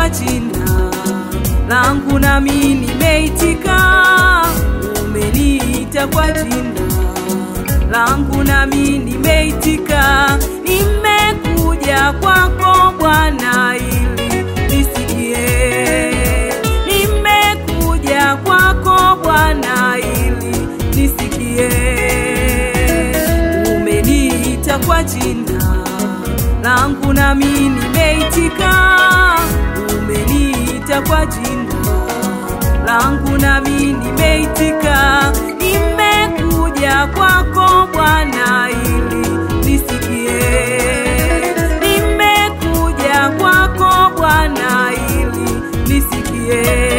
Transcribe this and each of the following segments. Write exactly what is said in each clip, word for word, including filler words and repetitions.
kwa jina langu nami nimeitika. Umeniita kwa jina langu nami nimeitika. Nimekuja kwako Bwana ili nisikie. Nimekuja kwako Bwana ili nisikie. Umeniita kwa jina langu nami nimeitika. Umeniita kwa jina langu nami nimeitika. Nimekuja kwako Bwana ili nisikie. Nimekuja kwako Bwana ili nisikie.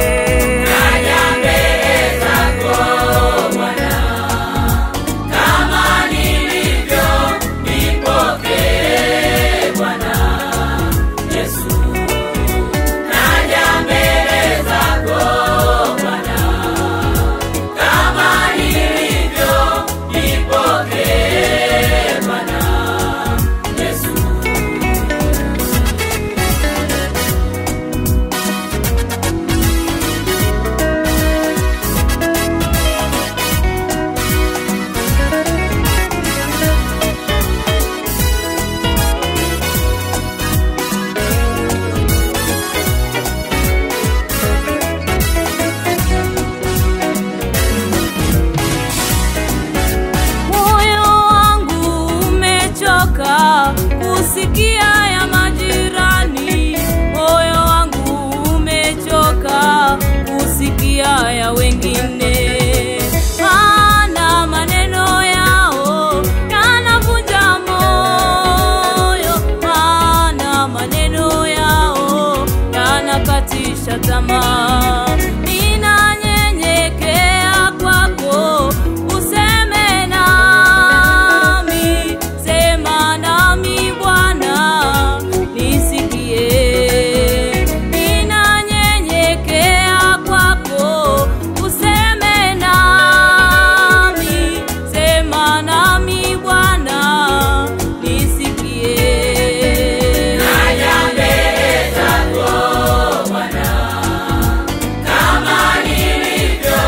Kusikia ya majirani, moyo wangu umechoka kusikia ya wengine. Maana maneno yao yanavunja moyo, maana maneno yao yanakatisha tamaa. Ninanyenyekea kwako, useme nami, sema nami Bwana, nisikie. Ninanyenyekea kwako, useme nami, sema nami Bwana, nisikie. Naja mbele zako Bwana, kama nilivyo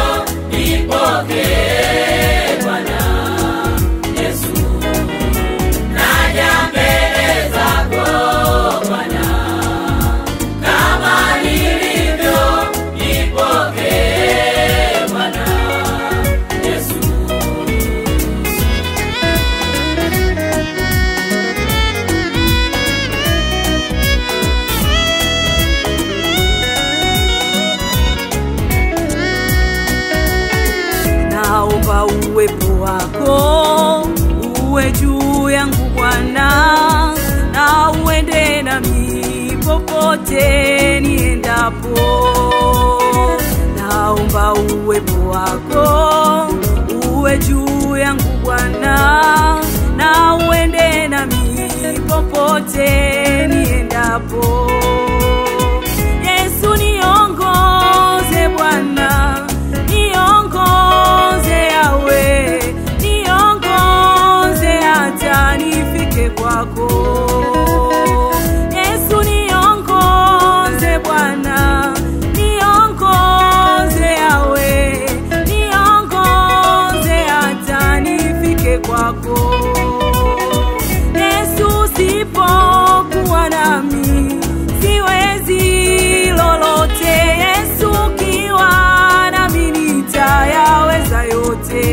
nipokee Bwana Yesu. Naja mbele zako Bwana, kama nilivyo nipokee Bwana Yesu. Naomba uwepo wako uwe juu yangu Bwana, na uende nami popote niendapo. Naomba uwepo wako uwe juu yangu Bwana, na uende nami popote niendapo. Yesu niongoze Bwana, niongoze Yawe, niongoze hata nifike kwako. Yesu niongoze Bwana, niongoze Yawe, niongoze hata nifike kwako. Yesu usipokuwa nami siwezi lolote. Yesu ukiwa nami nitayaweza yote.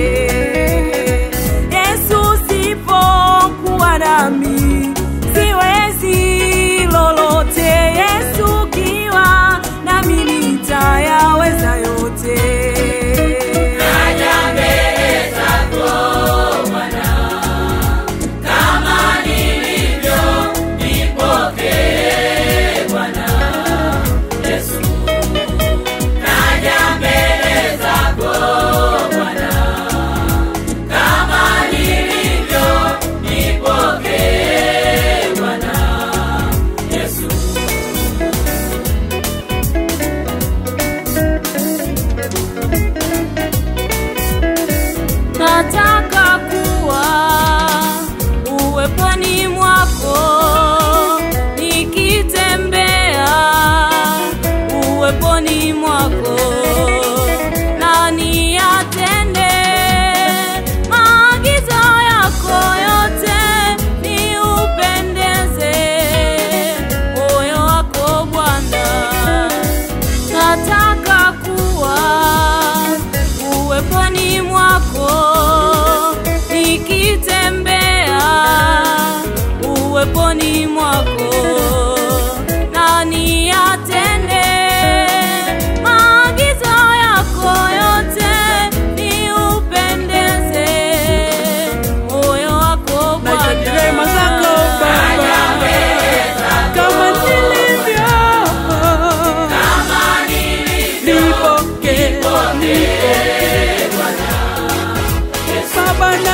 Yesu usipokuwa nami siwezi lolote. Yesu ukiwa nami nitayaweza yote. Naja mbele zako Bwana, kama nilivyo nipokee Bwana Yesu. Naja mbele zako Bwana, kama nilivyo nipokee Bwana Yesu. Nataka kuwa uweponi mwako, nikitembea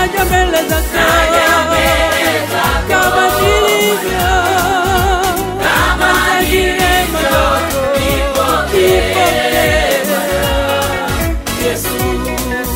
naja mbele zako, kama nilivyo, kama neema yako, nipokee Yesu.